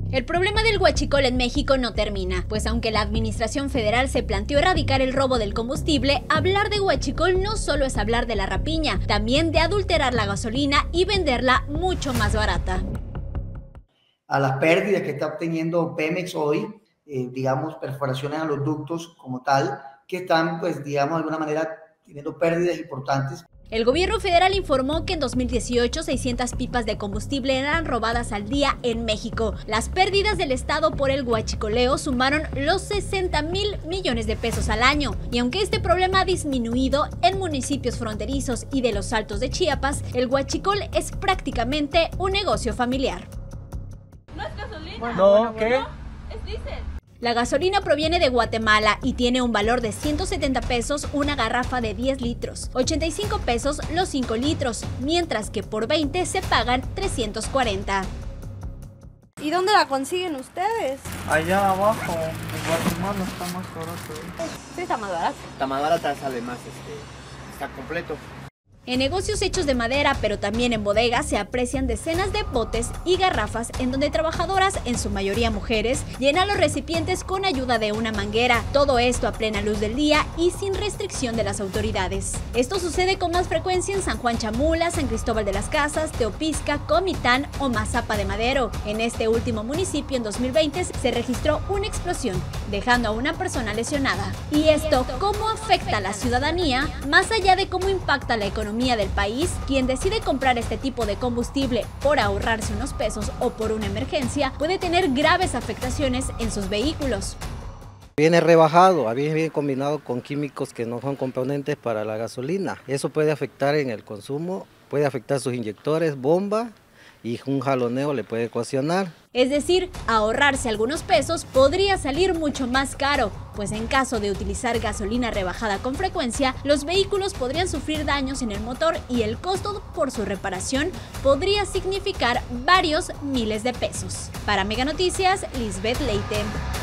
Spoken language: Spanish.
El problema del huachicol en México no termina, pues aunque la administración federal se planteó erradicar el robo del combustible, hablar de huachicol no solo es hablar de la rapiña, también de adulterar la gasolina y venderla mucho más barata. A las pérdidas que está obteniendo Pemex hoy, digamos, perforaciones a los ductos como tal, que están, pues, digamos, de alguna manera teniendo pérdidas importantes. El gobierno federal informó que en 2018 600 pipas de combustible eran robadas al día en México. Las pérdidas del estado por el huachicoleo sumaron los 60,000 millones de pesos al año. Y aunque este problema ha disminuido en municipios fronterizos y de los Altos de Chiapas, el huachicol es prácticamente un negocio familiar. ¿No es gasolina? No, ¿qué? Es diésel. La gasolina proviene de Guatemala y tiene un valor de 170 pesos una garrafa de 10 litros, 85 pesos los 5 litros, mientras que por 20 se pagan 340. ¿Y dónde la consiguen ustedes? Allá abajo, en Guatemala está más barato. Sí, está más barato. Está más barata, sale más, está completo. En negocios hechos de madera, pero también en bodegas, se aprecian decenas de botes y garrafas en donde trabajadoras, en su mayoría mujeres, llenan los recipientes con ayuda de una manguera. Todo esto a plena luz del día y sin restricción de las autoridades. Esto sucede con más frecuencia en San Juan Chamula, San Cristóbal de las Casas, Teopisca, Comitán o Mazapa de Madero. En este último municipio, en 2020, se registró una explosión, dejando a una persona lesionada. ¿Y esto cómo afecta a la ciudadanía? Más allá de cómo impacta la economía del país, quien decide comprar este tipo de combustible por ahorrarse unos pesos o por una emergencia puede tener graves afectaciones en sus vehículos. Viene rebajado, viene combinado con químicos que no son componentes para la gasolina. Eso puede afectar en el consumo, puede afectar sus inyectores, bomba, y un jaloneo le puede ocasionar. Es decir, ahorrarse algunos pesos podría salir mucho más caro, pues en caso de utilizar gasolina rebajada con frecuencia, los vehículos podrían sufrir daños en el motor y el costo por su reparación podría significar varios miles de pesos. Para Mega Noticias, Lisbeth Leite.